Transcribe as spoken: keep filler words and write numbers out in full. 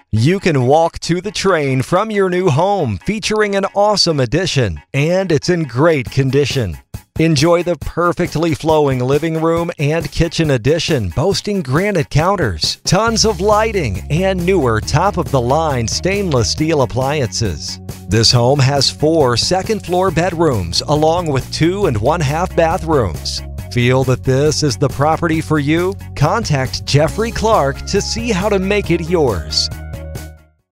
You can walk to the train from your new home, featuring an awesome addition, and it's in great condition. Enjoy the perfectly flowing living room and kitchen addition, boasting granite counters, tons of lighting, and newer top-of-the-line stainless steel appliances. This home has four second-floor bedrooms, along with two and one-half bathrooms. Feel that this is the property for you? Contact Jeffrey Clark to see how to make it yours.